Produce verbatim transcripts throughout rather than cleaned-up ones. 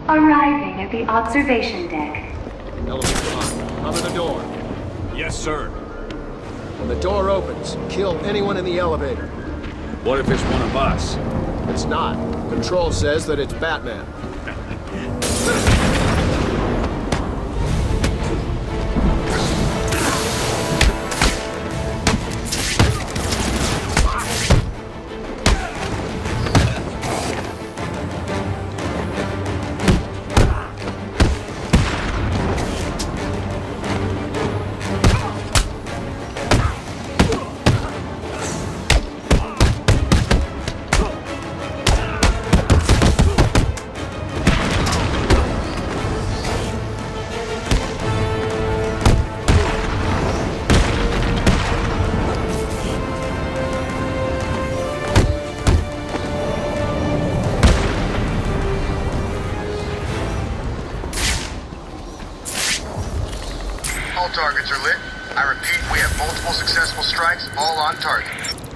Arriving at the observation deck. Elevator on. Cover the door. Yes, sir. When the door opens, kill anyone in the elevator. What if it's one of us? It's not. Control says that it's Batman. All targets are lit. I repeat, we have multiple successful strikes, all on target.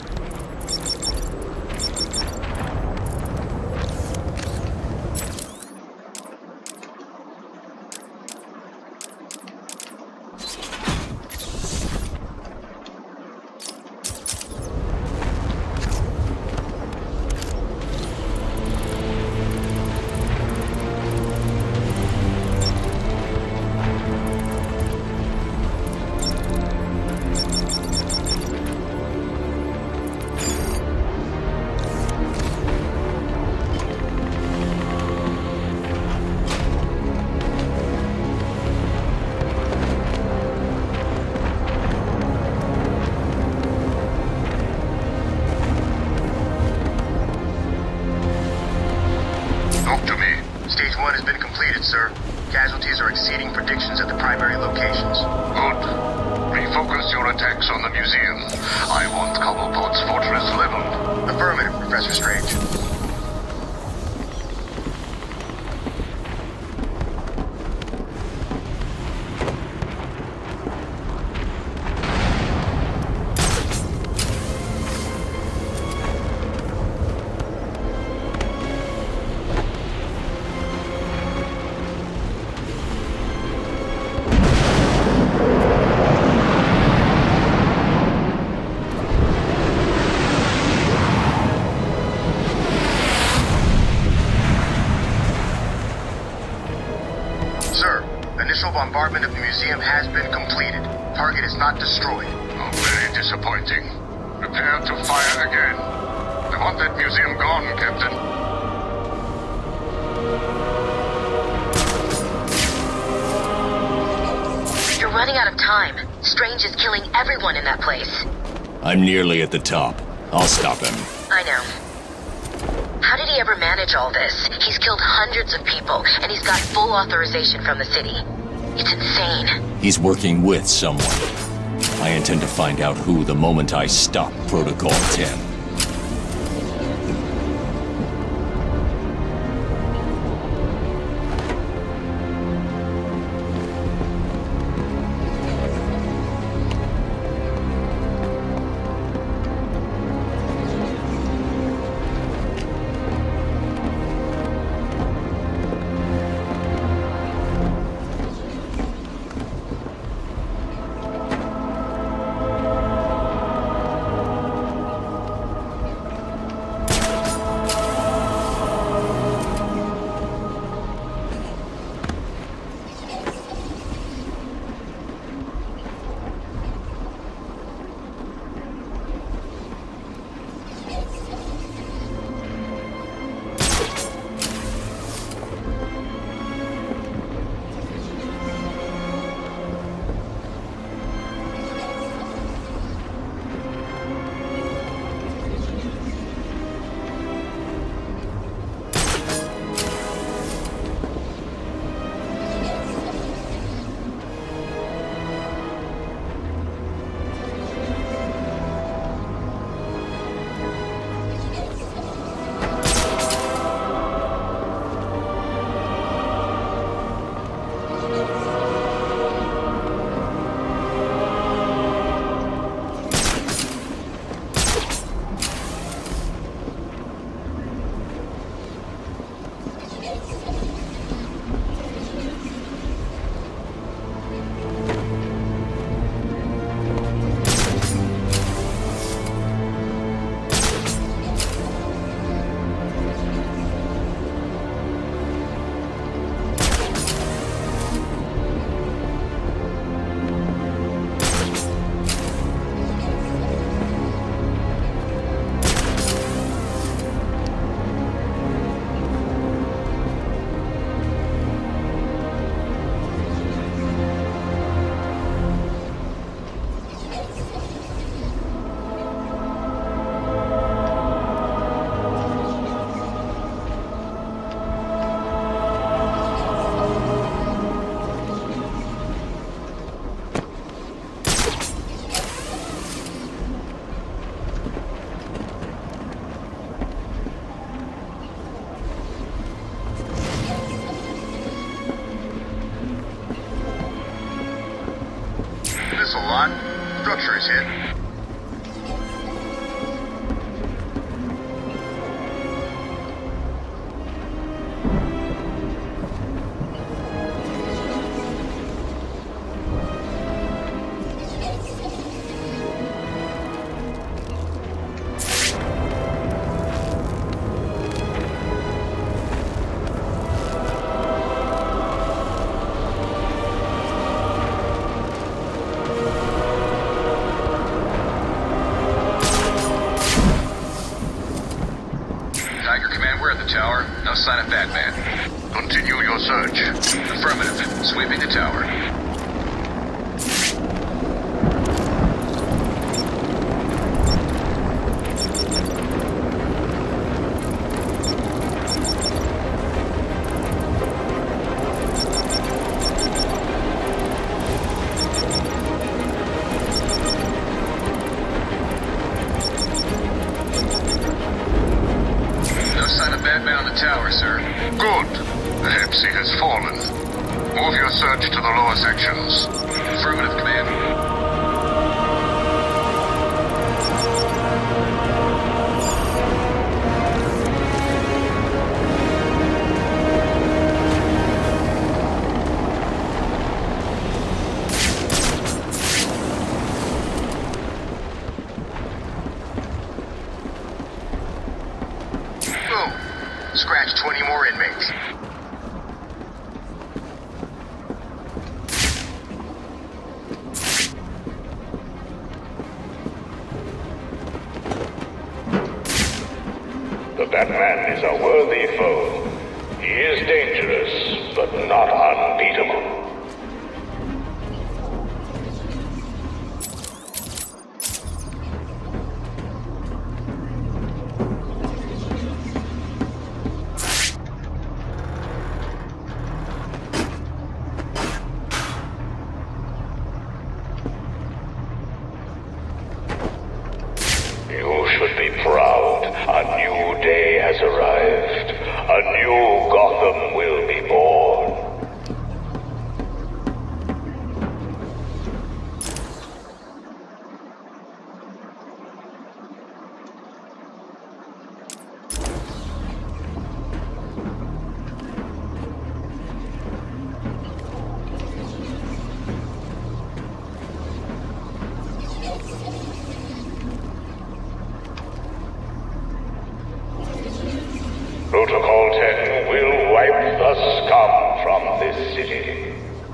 Talk to me. Stage one has been completed, sir. Casualties are exceeding predictions at the primary locations. Good. Refocus your attacks on the museum. I want Cobblepot's fortress leveled. Affirmative, Professor Strange. Sir, initial bombardment of the museum has been completed. Target is not destroyed. Oh, very disappointing. Prepare to fire again. I want that museum gone, Captain. You're running out of time. Strange is killing everyone in that place. I'm nearly at the top. I'll stop him. I know. How did he ever manage all this? He's killed hundreds of people, and he's got full authorization from the city. It's insane. He's working with someone. I intend to find out who the moment I stop Protocol ten. Continue your search. Affirmative. Sweeping the tower. On the tower, sir. Good. The Hepsi has fallen. Move your search to the lower sections. Affirmative, Command. Scratch twenty more inmates. The Batman is a worthy foe. He is dangerous, but not unbeatable. You should be proud. A new day has arrived. A new Gotham will be born. Protocol ten will wipe the scum from this city.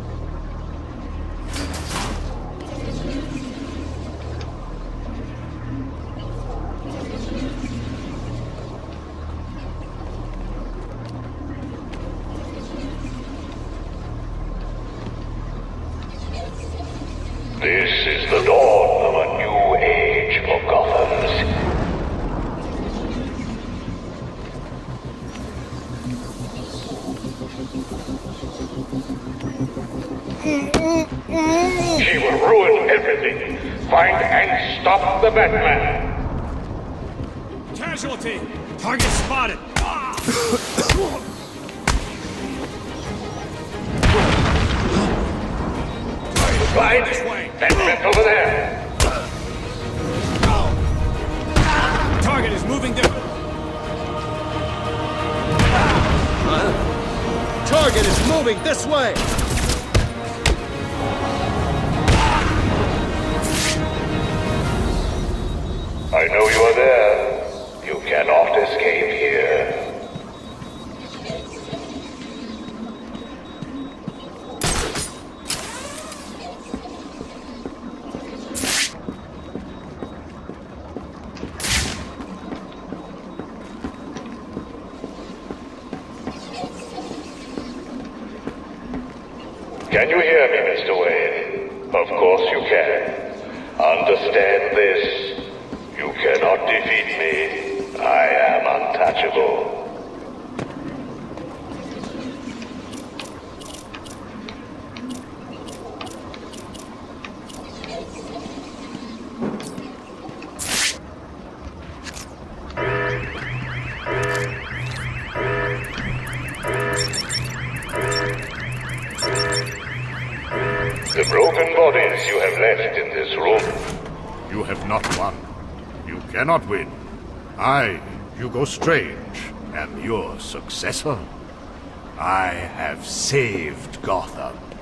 This is the dawn of a new age for Gotham. She will ruin everything. Find and stop the Batman. Casualty! Target spotted! Right this way. Batman's over there. Target is moving there. Target is moving this way! I know you are there. You cannot escape here. Can you hear me, Mister Wayne? Of course you can. Understand this. You cannot defeat me. I am untouchable. The broken bodies you have left in this room. You have not won. You cannot win. I, Hugo Strange, am your successor. I have saved Gotham.